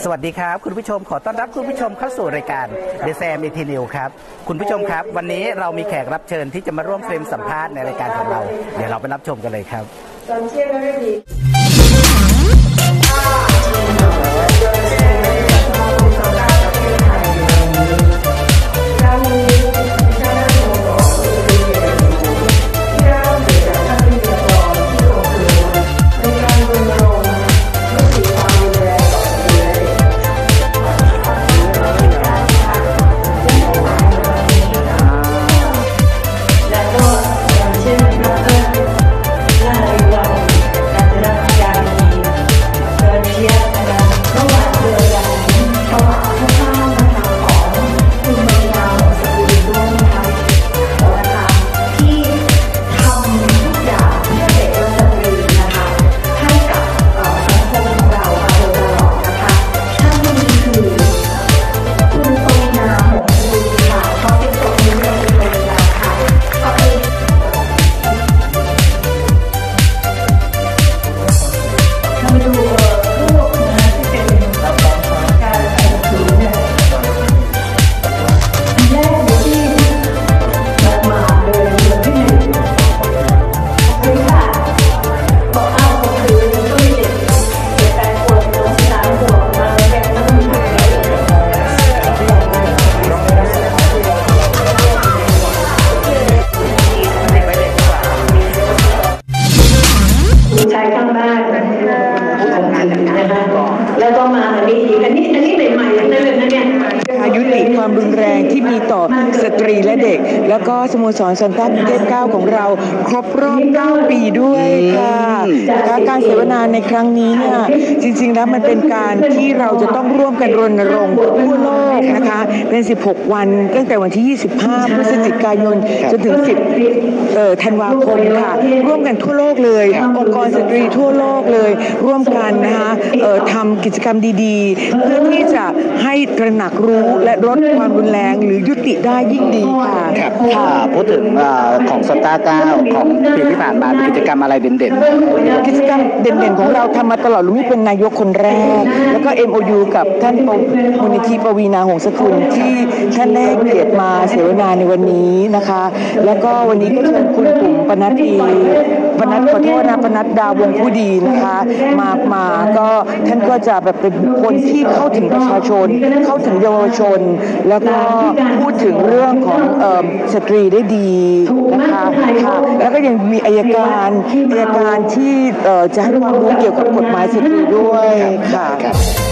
วัสดีครับคุณผู้ชมขอต้อนรับคุณผู้ชมเข้าสู่รายการ The Sam ET News ครับคุณผู้ชมครับวันนี้เรามีแขกรับเชิญที่จะมาร่วมเฟรมสัมภาษณ์ในรายการของเราเดี๋ยวเราไปรับชมกันเลยครับแล้วก็มาอันนี้ใหม่ๆทั้งนั้นเลยนะเนี่ยยุติความรุนแรงที่มีต่อสตรีและเด็กแล้วก็สโมสรซันต้ากรุงเทพ9ของเราครบรอบ9 ปีด้วยค่ะการเสวนาในครั้งนี้เนี่ยจริงๆแล้วมันเป็นการที่เราจะต้องร่วมกันรณรงค์ทั่วโลกนะคะเป็น16 วันตั้งแต่วันที่25 พฤศจิกายนจนถึง10 ธันวาคมค่ะร่วมกันทั่วโลกเลยองค์กรสตรีทั่วโลกเลยร่วมกันนะคะทำกิจกรรมดีๆเพื่อที่จะให้ตระหนักรู้และลดความรุนแรงหรือยุติได้ยิ่งดีค่ะพูดถึงของสตาร์9ของปีที่ผ่านมามีกิจกรรมอะไรเด่นๆกิจกรรมเด่นๆของเราทำมาตลอดลุงนี่เป็นนายกคนแรกแล้วก็ MOU กับท่านมูลนิธิปวีณาหงสกุลที่ท่านได้เกียรติมาเสวนาในวันนี้นะคะแล้วก็วันนี้ก็เชิญคุณปุ๋มปนัดขอโทษนะปนัดดาวงผู้ดีนะคะมาก็ท่านก็จะแบบเป็นบุคคลที่เข้าถึงประชาชนเข้าถึงเยาวชนแล้วก็พูดถึงเรื่องของสตรีได้ดีนะคะค่ะแล้วก็ยังมีอัยการที่จะให้ความรู้เกี่ยวกับกฎหมายสตรีด้วยค่ะ